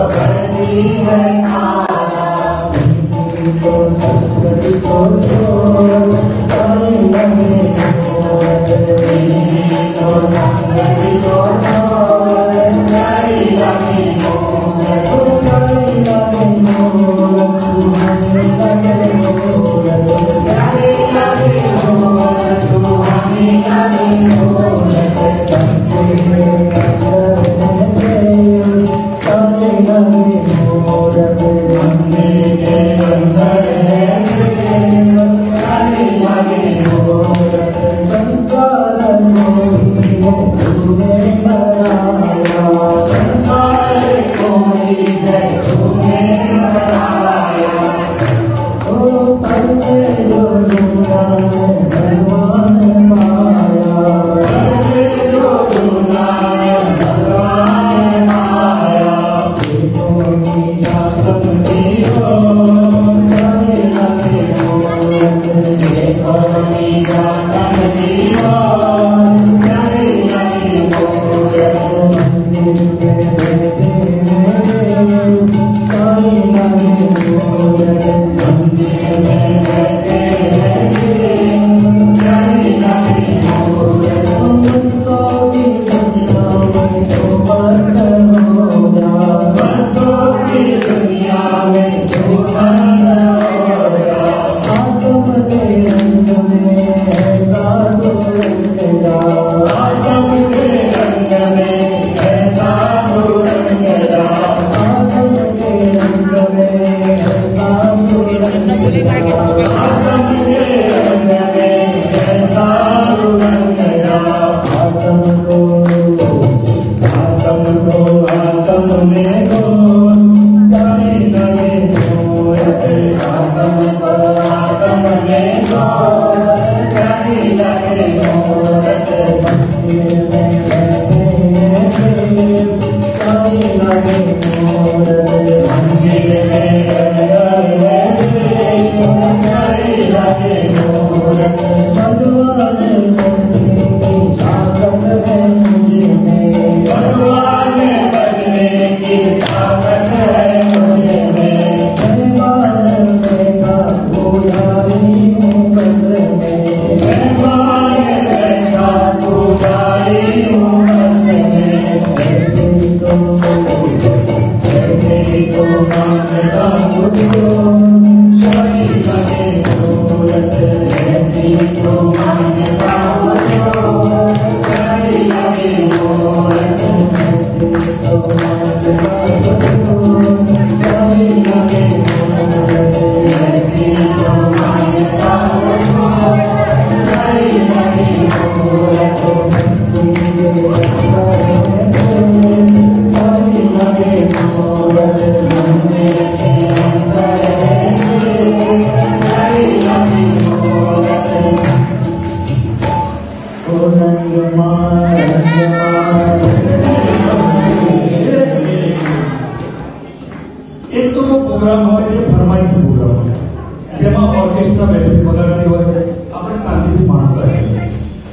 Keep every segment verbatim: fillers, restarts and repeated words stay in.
एक तो वो प्रोग्राम હોય જે ફરમાઈશ પ્રોગ્રામ હોય જેમાં ઓર્કેસ્ટ્રા બેઠક વગાડતી હોય આપણે શાંતિથી માણતા હોઈએ.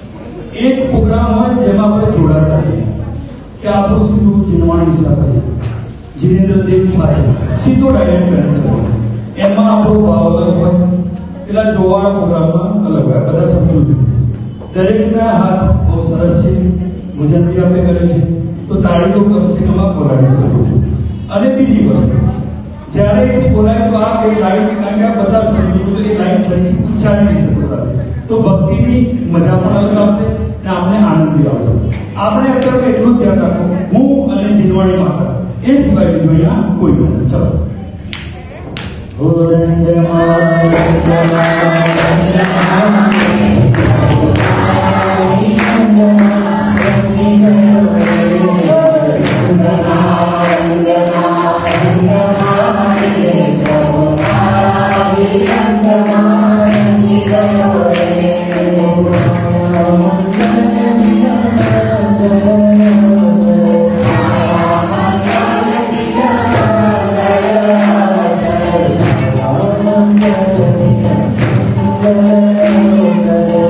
એક પ્રોગ્રામ હોય જેમાં આપણે જોડાતા હોઈએ કે આપણું સીધું જીનવાણી હિસાબે જીનેન્દ્ર દેવ સાથે સીધો ડાયરેક્ટ કનેક્શન હોય એમાં આપણો ભાવ અલગ હોય. પેલા જોવાળા પ્રોગ્રામમાં અલગ હોય બધા સભ્યો દરેકના હાથ બહુ સરસ છે ભોજન બી આપણે કરે છે તો તાળી તો કમસે કમ આપ વગાડી શકો છો. અને બીજી વસ્તુ જ્યારે એથી બોલાય તો આ કોઈ લાઈન કારણ કે આ બધા સભ્યો તો એ લાઈન ફરી ઉચ્ચારી નહીં શકો સાથે તો ભક્તિની મજા પણ અલગ આવશે અને આપણે આનંદ બી આવશે. આપણે અત્યારે એટલું જ ધ્યાન રાખો હું અને જીનવાણી માતા એ સિવાય બીજું અહીંયા કોઈ નથી. ચલો Thank you.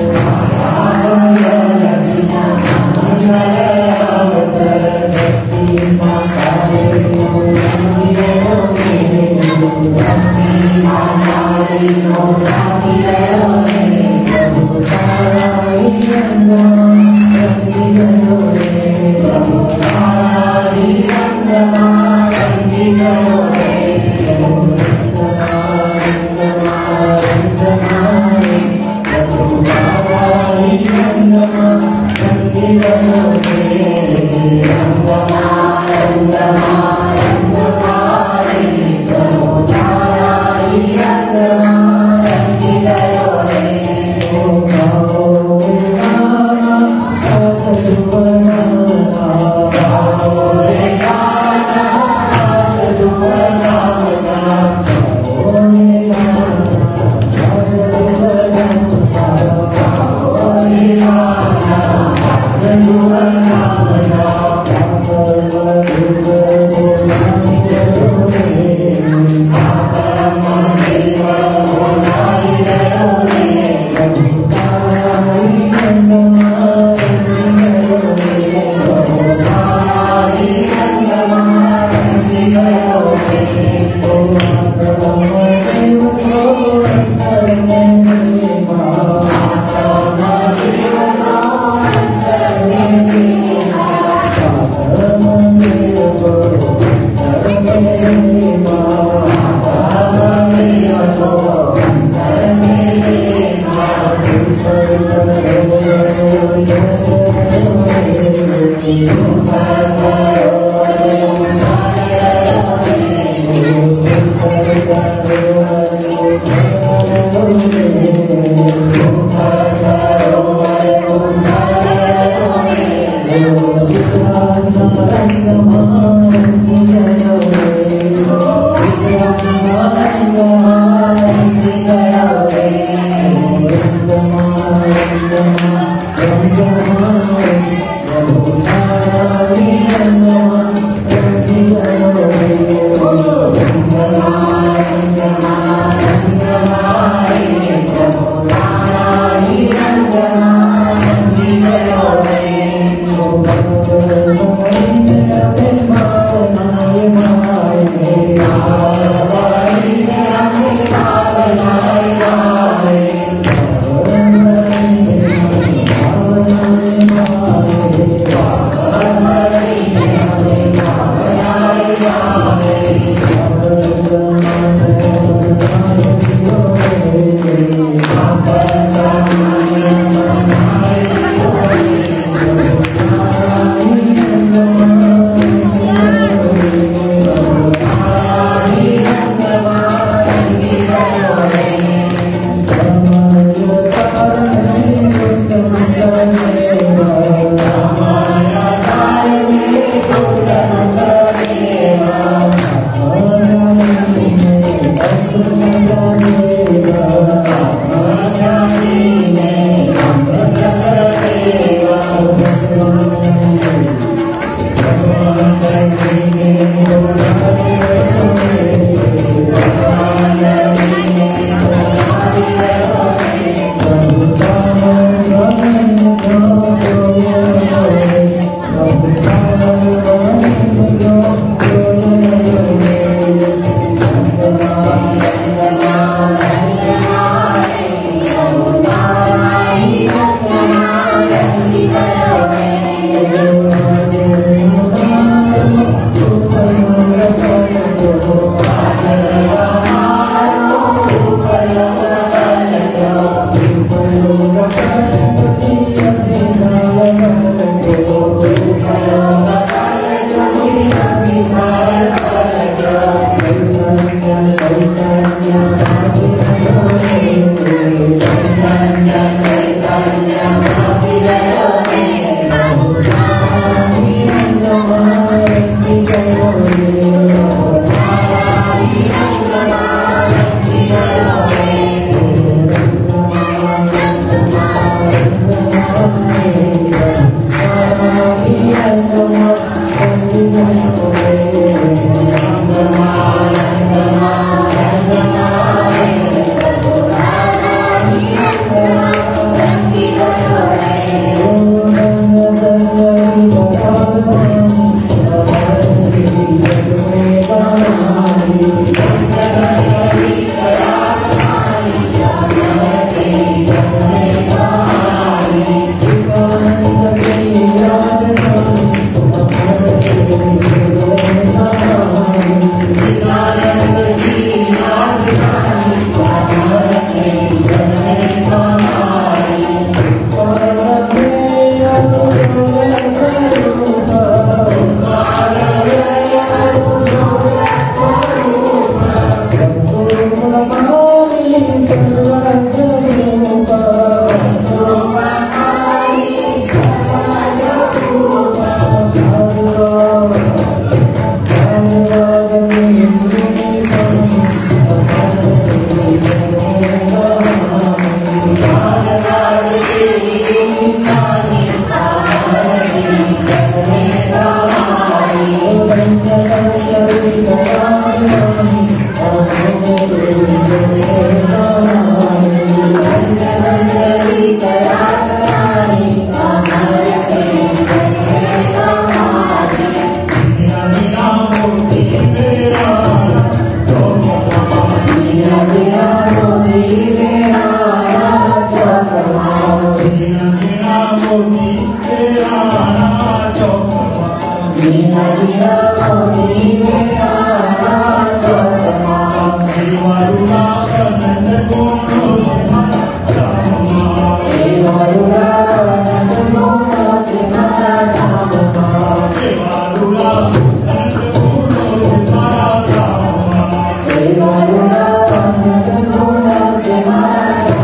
मीना मीना मोती तेरा चौक मीना मीना मोती तेरा चौक देवारुणा सनंद गुणो तुम्हारा सामा देवारुणा सनंद गुणो तुम्हारा सामा देवारुणा सनंद गुणो तुम्हारा सामा देवारुणा सनंद गुणो तुम्हारा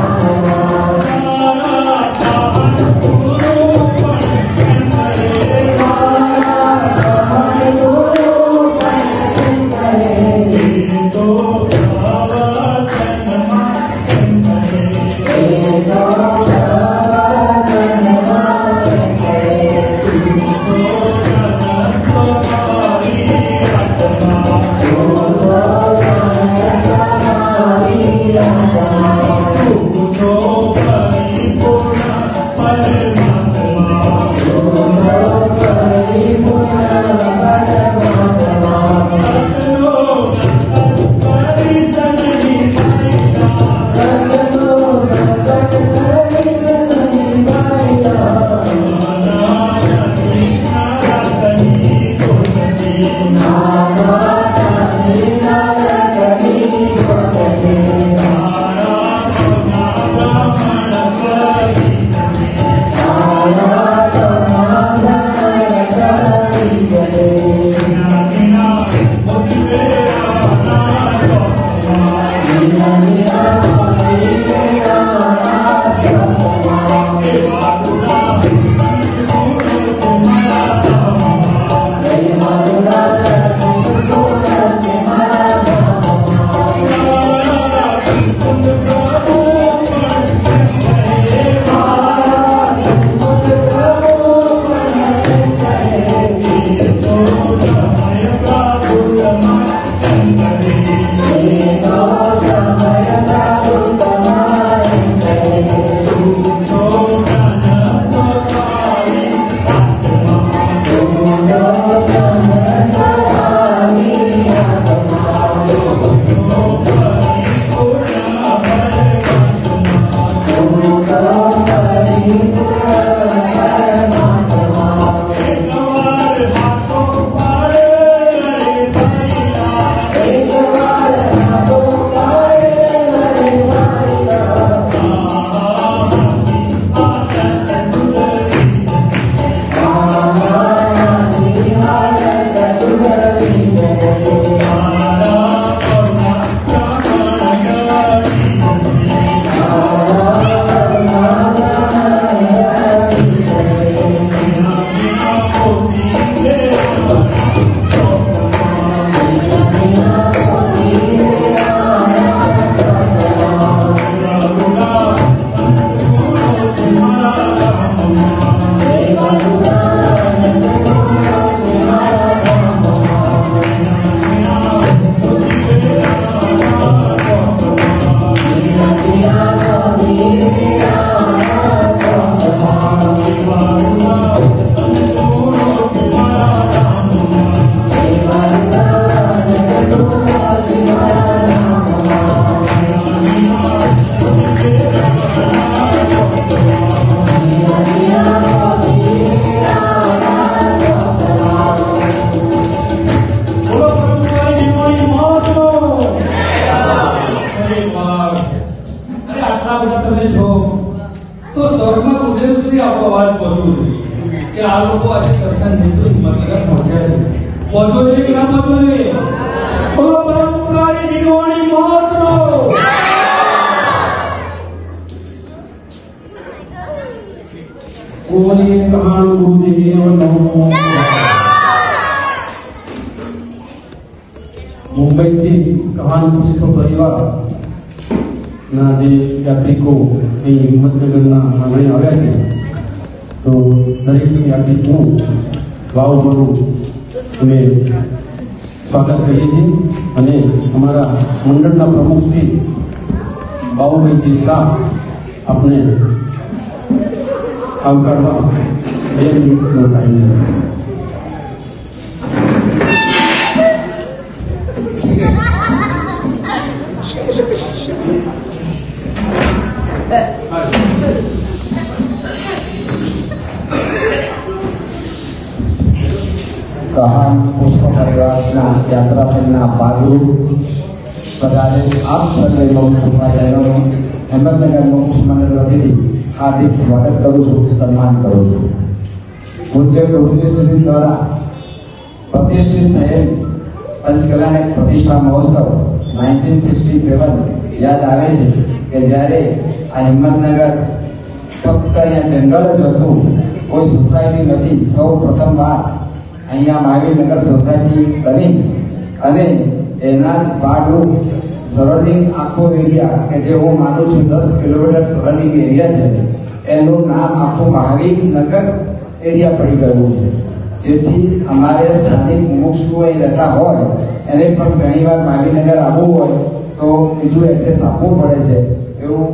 मुंबई थी कहानी पुष्प परिवार ना जे यात्रिको અહીં હિંમતનગરના આંગણે આવ્યા છે તો દરેક યાત્રિકો ભાવભરું અમે સ્વાગત કરીએ છીએ અને અમારા મંડળના પ્રમુખ શ્રી બાબુભાઈ શાહ આપણે આવકારવા બે મિનિટનો ટાઈમ લેશે. કહાન પુષ્પ પરિવારના યાત્રા સંઘના ભાગરૂપ પધારે આપ સર્વે મોક્ષ ઉપાધ્યાયોનું હિંમતનગર મોક્ષ મંડળ વતીથી હાર્દિક સ્વાગત કરું છું, સન્માન કરું છું. પૂજ્ય ગુરુદેવશ્રી દ્વારા પ્રતિષ્ઠિત થયેલ પંચકલાની પ્રતિષ્ઠા મહોત્સવ નાઇન્ટીન સિક્સટી સેવન યાદ આવે છે કે જ્યારે આ હિંમતનગર ફક્ત અહીંયા જંગલ જ હતું, કોઈ સોસાયટી નથી. સૌ પ્રથમવાર અહીંયા મહાવીરનગર સોસાયટી બની અને એના જ ભાગરૂપ સરાઉન્ડિંગ આખો એરિયા કે જે હું માનું છું દસ કિલોમીટર સરાઉન્ડિંગ એરિયા છે, એનું નામ આખું મહાવીરનગર એરિયા પડી ગયું છે. જેથી અમારે સ્થાનિક મુમુક્ષુઓ અહીં રહેતા હોય એને પણ ઘણીવાર મહાવીરનગર આવવું હોય તો બીજું એડ્રેસ આપવું પડે છે. એવું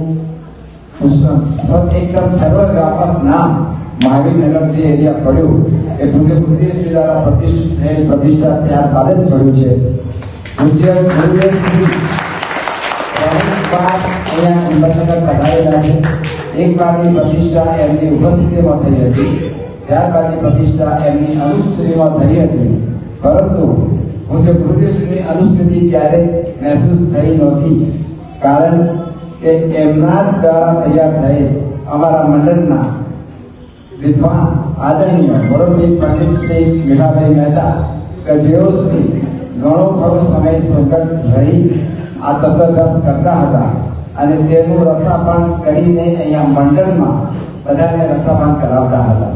એકદમ સર્વવ્યાપક નામ મહાવીરનગર જે એરિયા પડ્યું એ પૂજ્ય ગુરુદેવશ્રી દ્વારા પ્રતિષ્ઠિત પ્રતિષ્ઠા ત્યારબાદ જ પડ્યું છે. પૂજ્ય ગુરુદેવશ્રી અહીંયા હિંમતનગર પધારેલા છે. એક વારની પ્રતિષ્ઠા એમની ઉપસ્થિતિમાં થઈ હતી, ત્યારબાદની પ્રતિષ્ઠા એમની અનુશ્રીમાં થઈ હતી. પરંતુ પૂજ્ય ગુરુદેવશ્રીની અનુસ્થિતિ ત્યારે મહેસૂસ થઈ નહોતી, કારણ કે એમના જ દ્વારા તૈયાર થયેલ અમારા મંડળના વિદ્વાન આદરણીય મોરબી પંડિત શ્રી મીઠાભાઈ મહેતા કે જેઓ શ્રી ઘણો ખરો સમય સ્વર્ગસ્થ રહી આ તત્વદાસ કરતા હતા અને તેનું રસાપાન કરીને અહીંયા મંડળમાં બધાને રસાપાન કરાવતા હતા.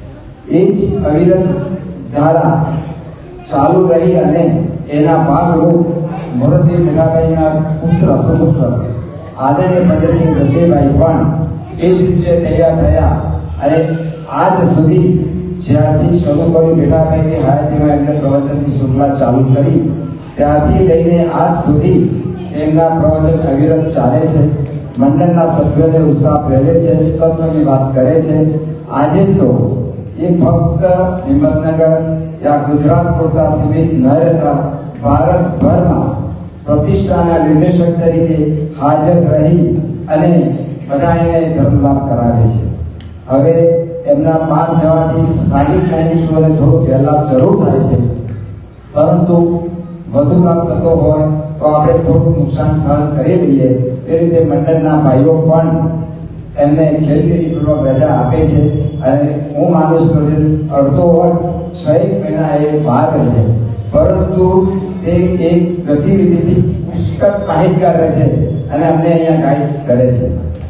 એ જ અવિરત ધારા ચાલુ રહી અને એના ભાગરૂપ મોરબી મીઠાભાઈના પુત્ર સુપુત્ર આદરણીય પંડિત શ્રી ગદ્દેભાઈ પણ એ જ રીતે તૈયાર થયા અને આજ સુધી જ્યારથી શરૂ કર્યું મીઠાભાઈની હાજરીમાં એમને પ્રવચનની શૃંખલા ચાલુ કરી ત્યારથી લઈને આજ સુધી એમના પ્રવચન અવિરત ચાલે છે. મંડળના સભ્યોને ઉત્સાહ પ્રેરે છે, તત્વની વાત કરે છે. આજે તો એ ફક્ત હિંમતનગર યા ગુજરાત પૂરતા સીમિત ન રહેતા ભારતભરમાં પ્રતિષ્ઠાના નિર્દેશક તરીકે હાજર રહી અને બધાને ધર્મ લાભ કરાવે છે. હવે એમના પાર જવાથી સ્થાનિક મુમુક્ષુઓને થોડો ગેરલાભ જરૂર થાય છે, પરંતુ વધુ લાભ થતો હોય તો આપણે થોડું નુકસાન સહન કરી લઈએ. એ રીતે મંડળના ભાઈઓ પણ એમને ખેલદિલીપૂર્વક રજા આપે છે અને હું માનું છું કે અડધો વર્ષ છ મહિના એ બહાર છે, પરંતુ તે એક ગતિવિધિથી પુષ્કળ માહિતગાર રહે છે અને અમને અહીંયા ગાઈડ કરે છે.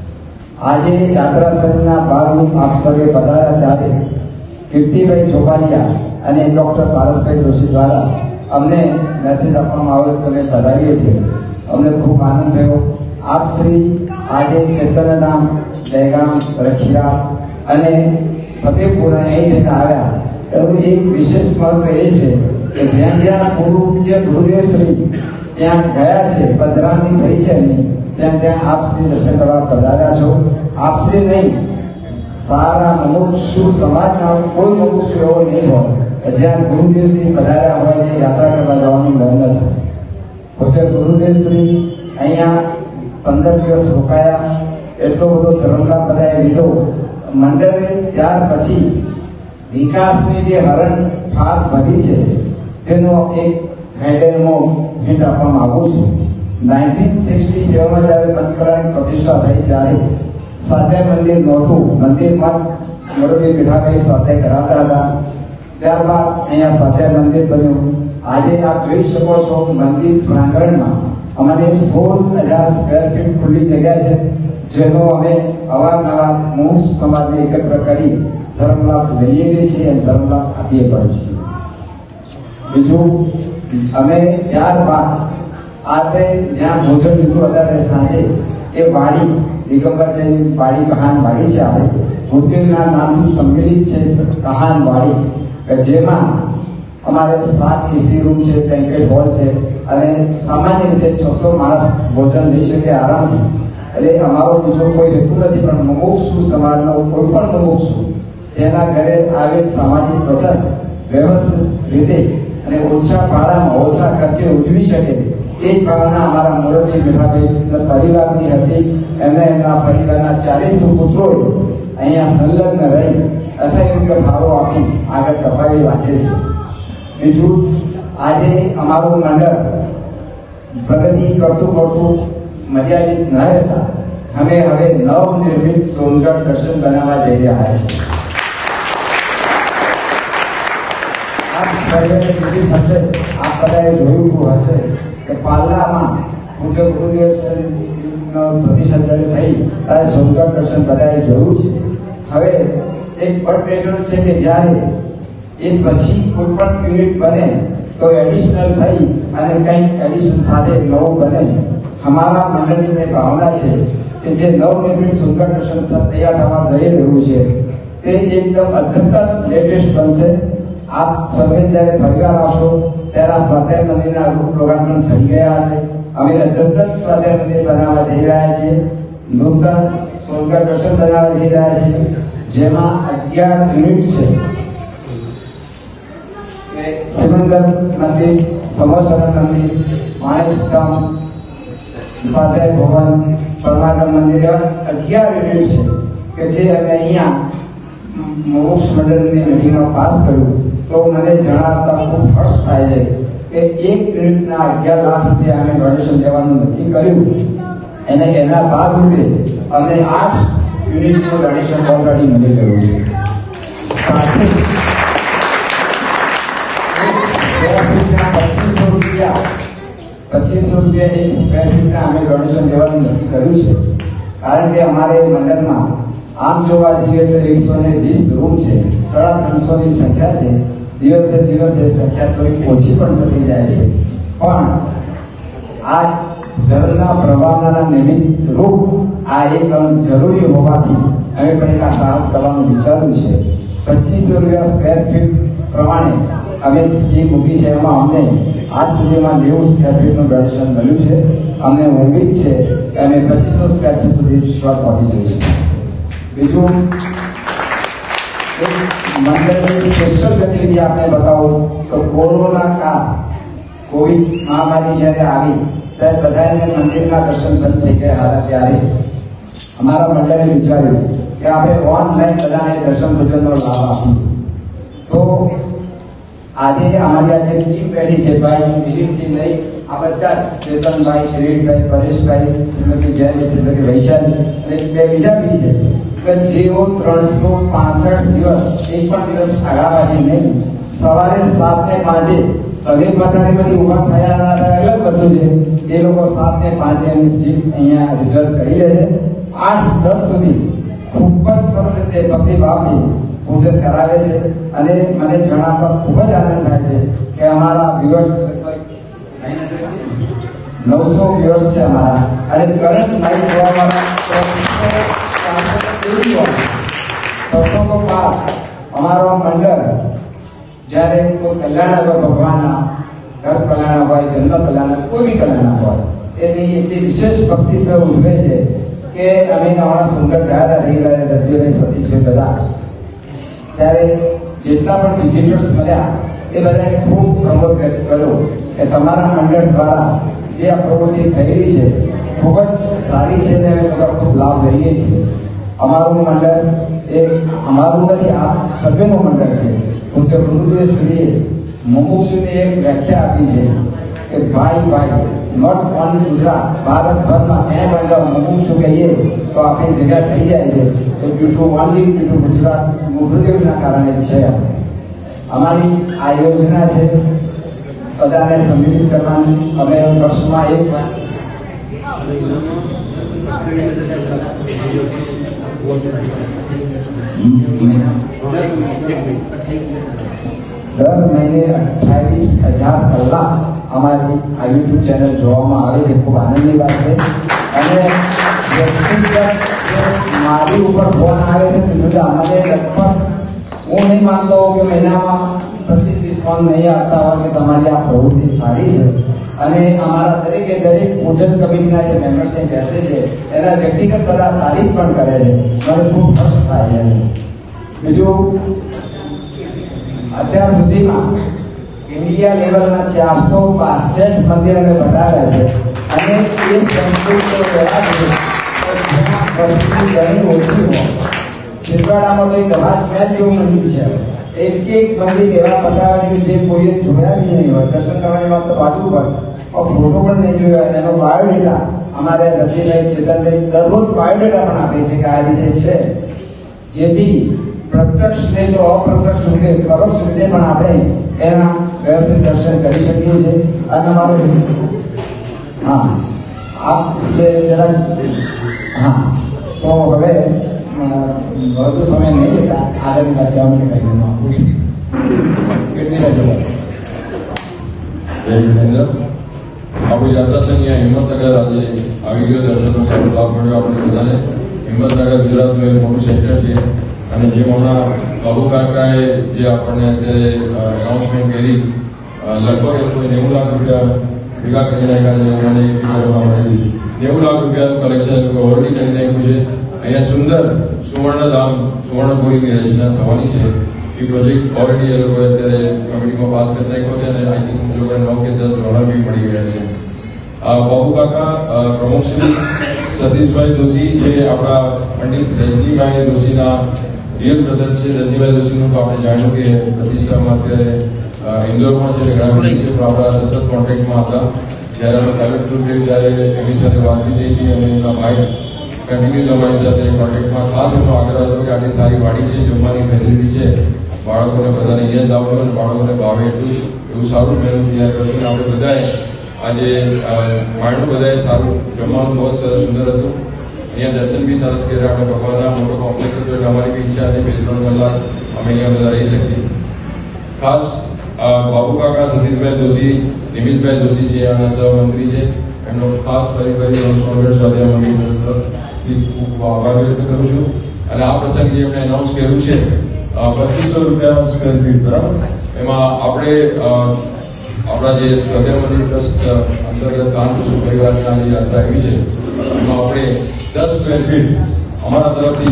આજે યાત્રા સંઘના ભાગરૂપ આપ સર્વે પધાર્યા ત્યારે કીર્તિભાઈ ચોપાલિયા અને ડોક્ટર પારસભાઈ જોશી દ્વારા અમને મેસેજ આપવામાં આવ્યો તો અમે પધારીએ છીએ. અમને ખૂબ આનંદ થયો. આપ શ્રી આજે ચેતનધામ, દહેગામ, રખિયા અને ફતેપુર અહીં જઈને આવ્યા. એવું એક વિશેષ મહત્વ એ છે કે જ્યાં જ્યાં પૂજ્ય ગુરુદેવશ્રી ત્યાં ગયા છે, પધરામણી થઈ છે એમની, ત્યાં ત્યાં આપ શ્રી દર્શન કરવા પધાર્યા છો. આપ શ્રી નહીં, સારા મુમુક્ષુ સમાજના કોઈ મુમુક્ષુ એવો નહીં હોય જ્યાં ગુરુદેવશ્રી પધાર્યા હોય ને યાત્રા કરવા જવાનું મન ન થાય. પૂજ્ય ગુરુદેવશ્રી અહીંયા પંદર દિવસ રોકાયા, એટલો બધો ધર્મલાભ બધાએ લીધો. મંડળે ત્યાર પછી વિકાસની જે હરણ ફાર વધી છે તેનો એક હેડેલમાં હિન્ટ આપવા માંગુ છું. નાઇન્ટીન સિક્સટી સેવનમાં જ્યારે પંચકલાની પ્રતિષ્ઠા થઈ ત્યારે સ્વાધ્યાય મંદિર નહોતું. મંદિરમાં મોરબી મીઠાભાઈ સ્વાધ્યાય કરાવતા હતા. ત્યારબાદ અહીંયા સ્વાધ્યાય મંદિર બન્યું. આજે આપ જોઈ શકો છો મંદિર પ્રાંગણમાં અમારે સોળ હજાર સ્ક્વેર ફીટ ખુલ્લી જગ્યા છે, જેનો અમે અવારનવાર મૂળ સમાજને એકત્ર કરી ધર્મલાભ લઈએ છીએ અને ધર્મલાભ આપીએ પણ છીએ. બીજું, અમે ત્યારબાદ આજે જ્યાં ભોજન લીધું અત્યારે સાંજે એ વાડી દિગંબર જૈન વાડી કહાન વાડી છે. આપણે ગુરુદેવના નામથી સંમેલિત છે કહાન વાડી, જેમાં અમારે સાત એસી રૂમ છે, બેન્કેટ હોલ છે અને સામાન્ય રીતે છસો માણસ ભોજન લઈ શકે આરામથી. એટલે અમારો બીજો કોઈ હેતુ નથી, પણ મુમુક્ષુ સમાજનો કોઈ પણ મુમુક્ષુ તેના ઘરે આવે સામાજિક પ્રસંગ વ્યવસ્થિત રીતે અને ઓછા ભાડામાં ઓછા ખર્ચે ઉજવી શકે એ જ ભાવના અમારા મોરબી મીઠાભાઈ પરિવારની હતી. એમને એમના પરિવારના ચાલીસ પુત્રોએ અહીંયા સંલગ્ન રહી અથાયોગ્ય ફાળો આપી આગળ કપાવી રાખે છે. બીજું આજે અમારું મંડળ પ્રગતિ કરતું કરતું મર્યાદિત ન રહેતા અમે હવે નવનિર્મિત સોનગઢ દર્શન બનાવવા જઈ રહ્યા છીએ. આપ સર્વેને વિદિત હશે, આપ બધાએ જોયું હશે કે પાલ્લામાં પૂજ્ય ગુરુદેવનો પ્રતિસંધાન થઈ ત્યારે સોનગઢ દર્શન બધાએ જોયું છે. હવે એક પટરેજર છે કે જ્યારે એ પછી કોઈ પણ યુનિટ બને તો એડિશનલ થઈ અને કંઈક એડિશન સાથે નવું બને. અમારા મંડળની ભાવના છે કે જે નવનિર્મિત સુંદર દર્શન તૈયાર થવા જઈ રહ્યું છે તે એકદમ અદ્ભુત લેટેસ્ટ બનશે. આપ સર્વે જ્યારે ફરીવાર આવશો ત્યારે સ્વાધ્યાય મંદિરના પ્રોગ્રામ પણ થઈ ગયા હશે. અમે અદ્ભુત સ્વાધ્યાય મંદિર બનાવવા જઈ રહ્યા છીએ, નૂતન સુંદર દર્શન બનાવવા જઈ રહ્યા છીએ, જેમાં અગિયાર યુનિટ છે. સિમંદર મંદિર, સમોસરણ મંદિર, માણેક સ્તંભ, સ્વાધ્યાય ભવન, પરમાગમ મંદિર, અગિયાર યુનિટ છે કે જે અમે અહીંયા મોક્ષ મંડળની મીટિંગમાં પાસ કર્યું તો મને જણાવતા ખૂબ હર્ષ થાય છે કે એક યુનિટના અગિયાર લાખ રૂપિયા અમે ડોનેશન દેવાનું નક્કી કર્યું અને એના ભાગરૂપે અમને આઠ યુનિટનું ડોનેશન ઓલરેડી મળી ગયું છે. પચીસો રૂપિયા પચીસો રૂપિયા એક સ્ક્વેર ફીટના અમે ડોનેશન દેવાનું નક્કી કર્યું છે. કારણ કે અમારે મંડળમાં આમ જોવા જઈએ તો એકસો ને વીસ રૂમ છે, સાડા ત્રણસો ની સંખ્યા છે. દિવસે દિવસે સંખ્યા થોડી ઓછી પણ થતી જાય છે, પણ આ ધર્મના પ્રવાહના નિમિત્ત રૂપ આ એક જરૂરી હોવાથી અમે પણ એક સાહસ કરવાનું વિચાર્યું છે. પચીસો રૂપિયા સ્ક્વેર ફીટ પ્રમાણે અમે સ્કીમ મૂકી છે. એમાં અમને આજ સુધીમાં નેવું સ્ક્વેર ફીટનું ડોનેશન મળ્યું છે. અમને ઉમ્મીદ છે કે અમે પચીસો સ્ક્વેર ફીટ સુધી શોર્ટ પહોંચી જઈશું. બીજું મંડળની સ્પેશિયલ ગતિવિધિ આપણે બતાવું તો કોરોના કાળ કોવિડ મહામારી જ્યારે આવી ત્યારે બધાને મંદિરના દર્શન બંધ થઈ ગયા હતા. ત્યારે અમારા મંડળે વિચાર્યું કે આપણે ઓનલાઈન બધાને દર્શન પૂજનનો લાભ આપીએ. તો આજે અમારી આ જે ટીમ બેઠી છે, ભાઈ દિલીપથી લઈ આ બધા ચેતનભાઈ, શ્રીભાઈ, પરેશભાઈ, શ્રીમતી જય, શ્રીમતી વૈશાલી અને બે બીજા બી છે કે જેઓ ત્રણસો પાસઠ દિવસ એક પણ દિવસ આગાવાજી નહીં, સવારે સાત ને પાંચે તમે બધાને બધી ઉભા થયા અલગ વસ્તુ છે. એ લોકો સાત ને પાંચે એની સીટ અહીંયા રિઝર્વ કરી લે છે. આઠ દસ સુધી ખૂબ જ સરસ રીતે ભક્તિભાવથી પૂજન કરાવે છે અને મને જણાવતા ખૂબ જ આનંદ થાય છે કે અમારા વ્યુઅર્સ નવસો વ્યુઅર્સ છે અમારા, અને કરંટ લાઈવ જોવા સત્સંગો બાદ અમારો મંડળ જ્યારે કોઈ કલ્યાણ હોય, ભગવાનના ઘર કલ્યાણ હોય, જન્મ કલ્યાણ, કોઈ બી કલ્યાણ હોય, એની એટલી વિશેષ ભક્તિ સર ઉભે છે કે અમે અમારા સુંદર ગયા રહી રહ્યા દર્દીઓને સતીશભાઈ બધા ત્યારે જેટલા પણ વિઝિટર્સ મળ્યા એ બધાએ ખૂબ પ્રમોદ કર્યો કે તમારા મંડળ દ્વારા જે આ પ્રવૃત્તિ થઈ રહી છે ખૂબ જ સારી છે અને અમે બધા ખૂબ લાભ લઈએ છીએ. અમારું મંડળ એ અમારું નથી, આ સભ્યનું મંડળ છે. પૂજ્ય ગુરુદેવ શ્રીએ મુમુક્ષુની એક વ્યાખ્યા આપી છે કે ભાઈ ભાઈ નોટ ઓનલી ગુજરાત, ભારતભરમાં ક્યાંય મંડળ મુમુક્ષુ કહીએ તો આપણી જગ્યા થઈ જાય છે. એ બીઠું ઓનલી બીઠું ગુજરાત ગુરુદેવના કારણે જ છે. અમારી આ યોજના છે બધાને સંમિલિત કરવાની. અમે વર્ષમાં એક દર મહિને અઠ્ઠાવીસ હજાર કલાક અમારી આ યુટ્યુબ ચેનલ જોવામાં આવે છે. ખૂબ આનંદની વાત છે. અને મારી ઉપર ફોન આવે છે તો અમારે લગભગ હું નહીં માનતો કે મહિનામાં પચીસ ડિસ્કાઉન્ટ નહીં આપતા હોય કે તમારી આ પ્રવૃત્તિ સારી છે. અને અમારા દરેકે દરેક પૂજન કમિટીના જે મેમ્બર્સને બેસે છે એના વ્યક્તિગત બધા તારીફ પણ કરે છે. મને ખૂબ હર્ષ થાય છે. બીજું અત્યાર સુધીમાં ઇન્ડિયા લેવલના ચારસો બાસઠ મંદિર અમે બતાવ્યા છે અને એ સંસ્કૃતિ ઘણી ઓછી હોય. છેવાડામાં તો એક રાજ મેચ જેવું મંદિર છે. એક એક મંદિર એવા બતાવે છે જે કોઈએ જોયા બી નહીં હોય, દર્શન કરવાની વાત તો બાજુ પર, और फोटो પણ નહીં જોયા, એનો બાયોડેટા અમારે રતિભાઈ ચેતનભાઈ દરરોજ બાયોડેટા પણ આપે છે કે આ રીતે છે, જેથી પ્રત્યક્ષ નહીં તો અપ્રત્યક્ષ રૂપે પરોક્ષ રીતે પણ આપણે એના વ્યવસ્થિત દર્શન કરી શકીએ છીએ. અને અમારું હા આપ જરા હા તો હવે વધુ સમય નહીં લેતા આગળની વાત જવાનું કહીને આપું છું. કેટલી રજૂ જય જિનેન્દ્ર. આપણી યાત્રા સંઘ હિંમતનગર આજે આવી ગયો, દર્શનનો સારો લાભ મળ્યો આપણે બધાને. હિંમતનગર ગુજરાતનું એક મોટું સેક્ટર છે અને જે હમણાં બાબુ કાકાએ જે આપણને અત્યારે એનાઉન્સમેન્ટ કરી, લગભગ એ લોકોએ નેવું લાખ રૂપિયા ભેગા કરી નાખ્યા છે. મને એક ફિગરમાં મળી નેવું લાખ રૂપિયાનું કલેક્શન એ લોકો ઓલરેડી કરી નાખ્યું છે. અહીંયા સુંદર સુવર્ણધામ સુવર્ણપુરીની રચના થવાની છે. એ પ્રોજેક્ટ ઓલરેડી એ લોકોએ અત્યારે કમિટીમાં પાસ કરી નાખ્યો છે અને આઈ થિંક એ લોકોને નવ કે દસ ડોલર બી મળી ગયા છે. બાબુ કાકા પ્રમુખ શ્રી સતીશભાઈ દોશી, જે આપણા પંડિત રજનીભાઈ દોશીના રિયલ બ્રધર છે. રજનીભાઈ દોશીનું તો આપણે જાણ્યું કે પ્રતિષ્ઠામાં અત્યારે ઇન્દોરમાં છે, ઘણા બધી છે, પણ આપણા સતત કોન્ટેક્ટમાં હતા. જ્યારે અમે પ્રાઇવેટ ટૂર ગયું ત્યારે એમની સાથે વાતચીત થઈ હતી અને એમના ભાઈ કન્ટિન્યુ અમારી સાથે કોન્ટેક્ટમાં. ખાસ એમનો આગ્રહ હતો કે આટલી સારી વાડી છે, જમવાની ફેસિલિટી છે, બાળકોને બધાને અહીંયા જ આવજો અને બાળકોને ભાવે એટલું એવું સારું મેનુ તૈયાર કર્યું. આપણે બધાએ આજે માણનું બધાએ સારું જમવાનું બહુ સરસ સુંદર હતું. અહીંયા દર્શન બી સરસ કર્યા. આપણે ભગવાનના મોટો કોમ્પ્લેક્સ હતો એટલે અમારી બી ઈચ્છા હતી બે ત્રણ કલાક અમે અહીંયા બધા રહી શકીએ. ખાસ બાબુ કાકા સતીશભાઈ દોશી, નિમિષભાઈ દોશી જે આના સહમંત્રી છે, એમનો ખાસ ફરી ફરી કોંગ્રેસ સ્વાધ્યાય મંદિર ખૂબ આભાર વ્યક્ત કરું છું. અને આ પ્રસંગે જે એમણે એનાઉન્સ કર્યું છે પચીસો રૂપિયા સ્ક્વેર ફીટ, બરાબર, એમાં આપણે આપણા જે સ્વાધ્યાય મંદિર ટ્રસ્ટ અંતર્ગત કાનપુર પરિવારના જે યાત્રા આવી છે એમાં આપણે દસ સ્ક્વેર ફીટ અમારા તરફથી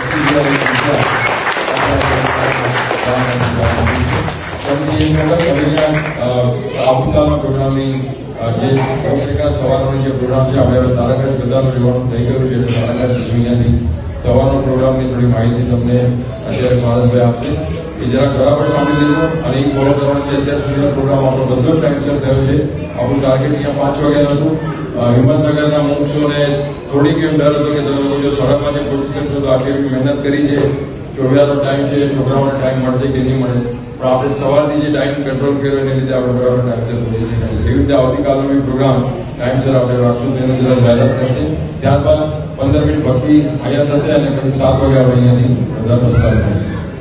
આવતીકાલના પ્રોગ્રામની જે સવારનો જે પ્રોગ્રામ છે આપણે હવે તારકગઢ બધાનું રહેવાનું થઈ ગયું છે એટલે તારકગઢ અહીંયાથી સવારનો પ્રોગ્રામની થોડી માહિતી તમને અત્યારે માણસભાઈ આપશે. એ જરાક બરાબર સાંભળી લીધો અને એ ફોલો કરવાની જે અત્યાર સુધીનો પ્રોગ્રામ આપણો બધો ટાઈમસર થયો છે. આપણું ટાર્ગેટ અહીંયા પાંચ વાગ્યાનું હતું. હિંમતનગરના મુમુક્ષોને થોડીક એમ ડર હતો કે તમે લોકો જો સાડા પાંચે પહોંચી શકશો તો આટલી મહેનત કરી છે, ચોવ્યાનો ટાઈમ છે, છોકરાઓને ટાઈમ મળશે કે નહીં મળે, પણ આપણે સવારથી જે ટાઈમ કંટ્રોલ કર્યો એને લીધે આપણે બરાબર ટાઈમસર પહોંચી શકાય. એવી રીતે આવતીકાલનો બી પ્રોગ્રામ ટાઈમસર આપણે રાખશું, તેનો જરા જાહેરાત કરશે. ત્યારબાદ પંદર મિનિટ ભક્તિ અહીંયા થશે અને પછી સાત વાગે આપણે અહીંયાથી બધા પ્રસ્તાવ થશે.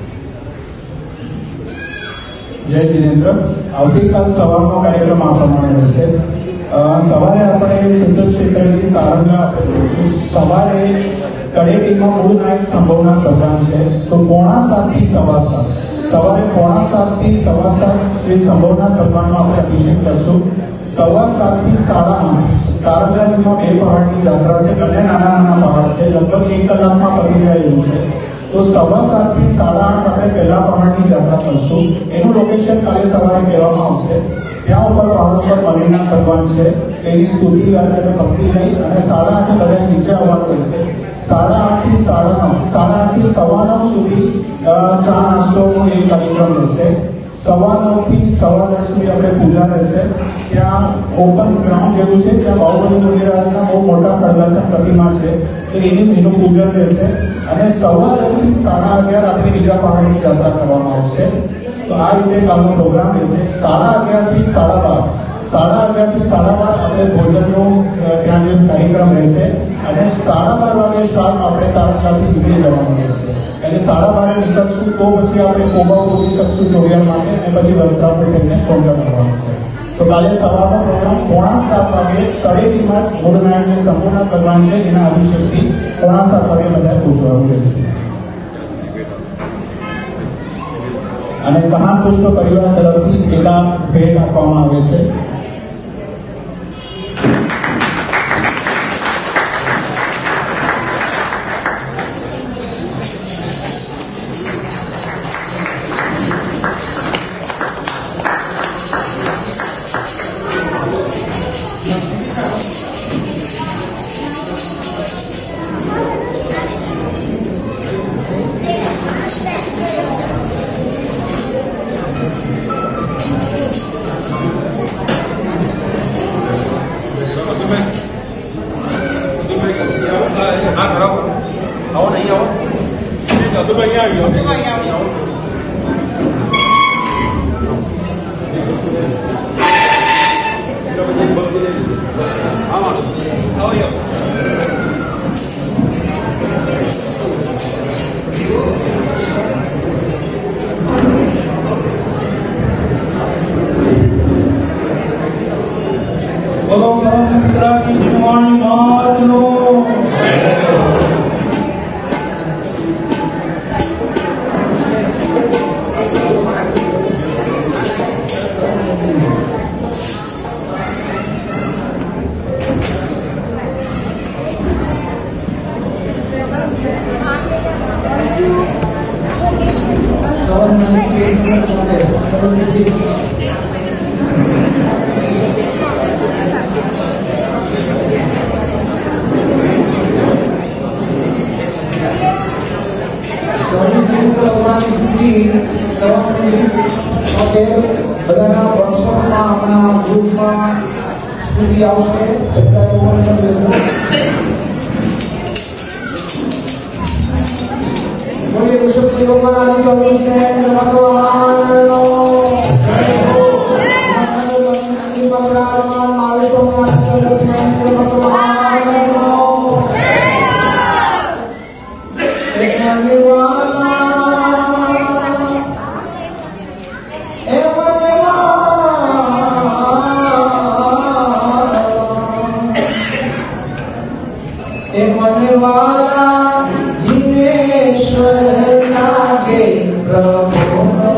જય જિનેન્દ્ર. આવતીકાલ સવારનો કાર્યક્રમ આ પ્રમાણે રહેશે. સવારે આપણે સિદ્ધ ક્ષેત્રની તારંગા આપેલું. સવારે તળેટીમાં મૂળ નાયક સંભવના પ્રધાન છે, તો પોણા સાત થી સવા સાત સવારે પોણા સાત થી સવા સાત શ્રી સંભવના ભગવાનનો આપણે અભિષેક કરશું. સવા સાત થી સાડા આઠ તારંગાજીમાં બે પહાડની યાત્રા છે, બંને નાના નાના પહાડ છે, લગભગ એક કલાકમાં પતી જાય એવું છે. તો સવા સાત થી સાડા આઠ આપણે પહેલા પહાડની યાત્રા કરશું. એનું લોકેશન કાલે સવારે કહેવામાં આવશે. ત્યાં ઉપર પહાડ ઉપર મલિનાથ ભગવાન છે, એની સ્તુતિ અને ભક્તિ લઈ અને સાડા આઠે બધા નીચે આવવાનું રહેશે. સાડા આઠ થી સાડા નવ સાડા આઠ થી સવા નવ સુધી ચા નાસ્તોનો એક કાર્યક્રમ રહેશે. સવા નવ થી સવા દસ સુધી આપણે પૂજા રહેશે. ત્યાં ઓપન ગ્રાઉન્ડ જેવું છે, ત્યાં બાહુબલી મંદિરના બહુ મોટા કડલાસન પ્રતિમા છે, તો એની એનું પૂજન રહેશે. અને સવા દસ થી સાડા અગિયાર આપણે બીજા પહાડની યાત્રા કરવામાં આવશે. તો આ રીતે કાલનો પ્રોગ્રામ રહેશે. સાડા અગિયાર થી સાડા બાર સાડા અગિયાર થી સાડા બાર આપણે ભોજનનો ત્યાં જે કાર્યક્રમ રહેશે. અને સાડા બાર વાગે શામ આપણે તારંગાથી નીકળી જવાનું રહેશે. એટલે સાડા બારે નીકળશું તો પછી આપણે કોબા પહોંચી શકશું ચોરિયાર માટે અને પછી વસ્ત્રાપુર થઈને કોંડા કરવાનું છે. તો કાલે સવારનો પ્રોગ્રામ પોણા સાત વાગે તળેટીમાં જ મૂળનાયક જે સંપૂર્ણ ભગવાન છે એના અભિષેકથી પોણા સાત વાગે બધા પહોંચવાનું રહેશે. અને કહાન પુષ્પ પરિવાર તરફથી એકા ભેટ આપવામાં આવે છે. बोलो परम मित्रा की जिनवाणी मात लो। બધાના વોટ્સઅપમાં આપણા ગ્રુપમાં સ્ટુડી આવશે બધા બોલે ઋષભદેવ મહારાજ ભગવાનનો ભગવાન માળી ભગવાન वाला जिनेश्वर लागे प्रभु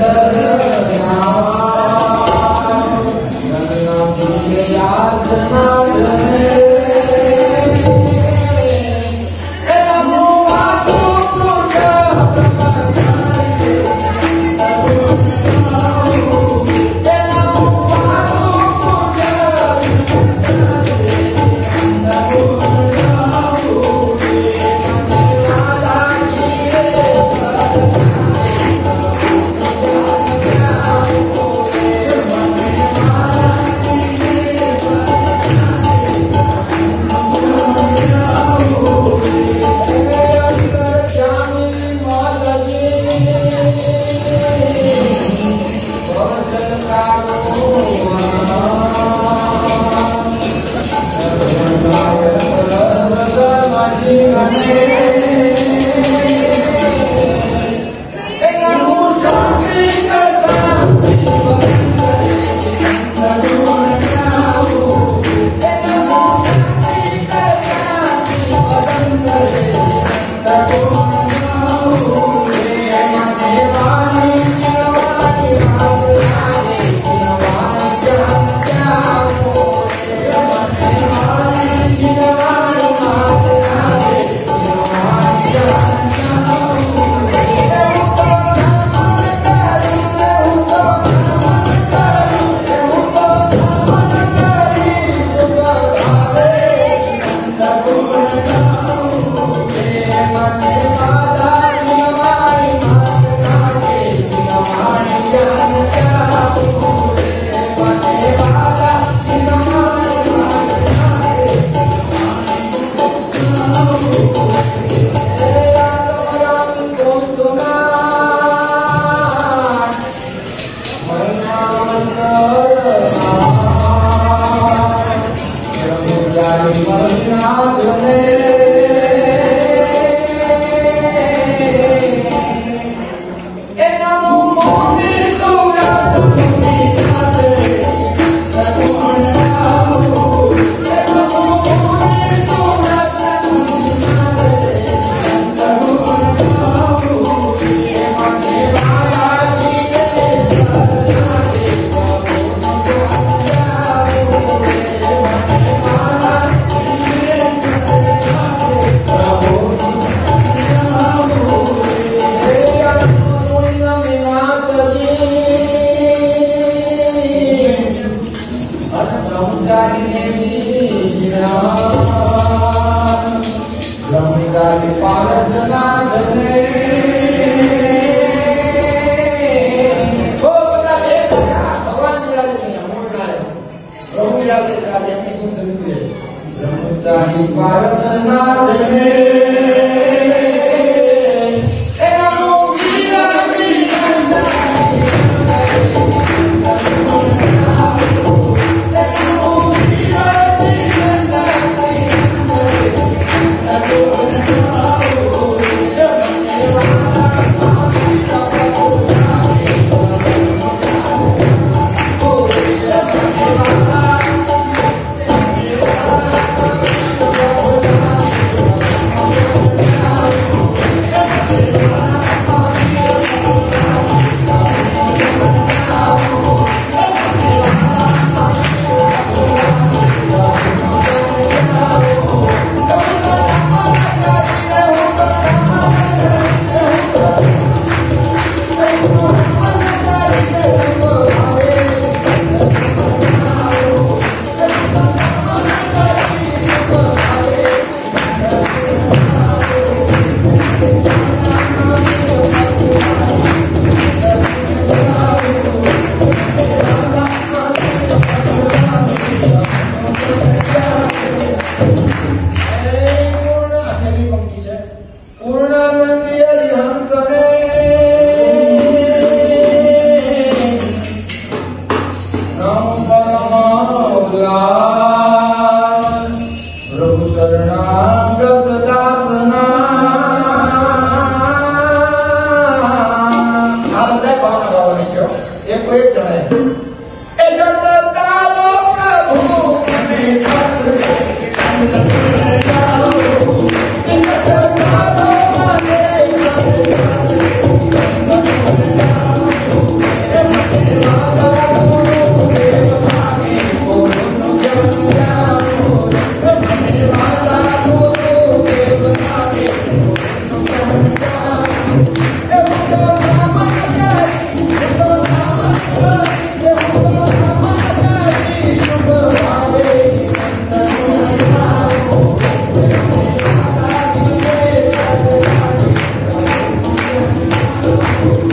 Thank you.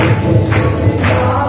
આ